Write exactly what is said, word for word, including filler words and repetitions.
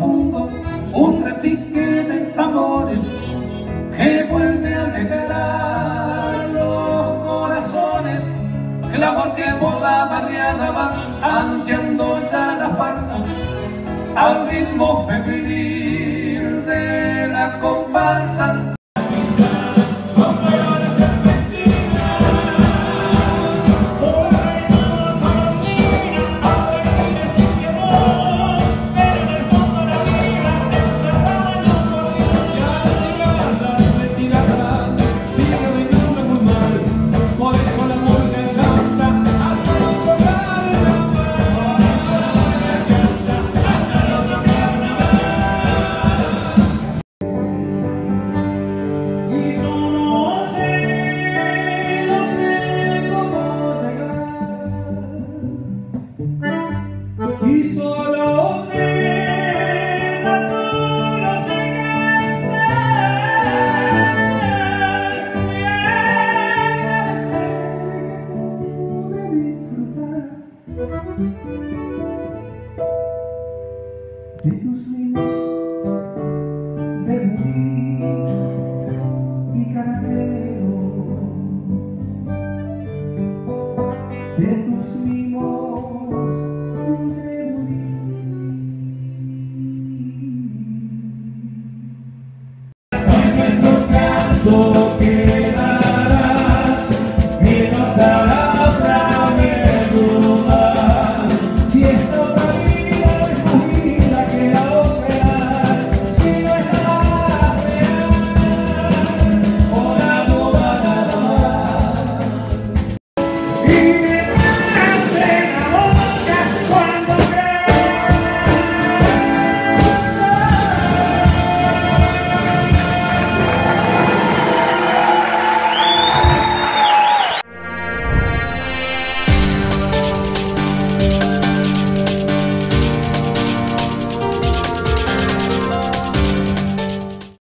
profundo, un repique de tambores que vuelve a alegrar los corazones. Clamor que por la barriada va anunciando ya la farsa al ritmo febril de la comparsa. Y solo sé, solo sé cantar de tus ritmos de bonito y carrero, de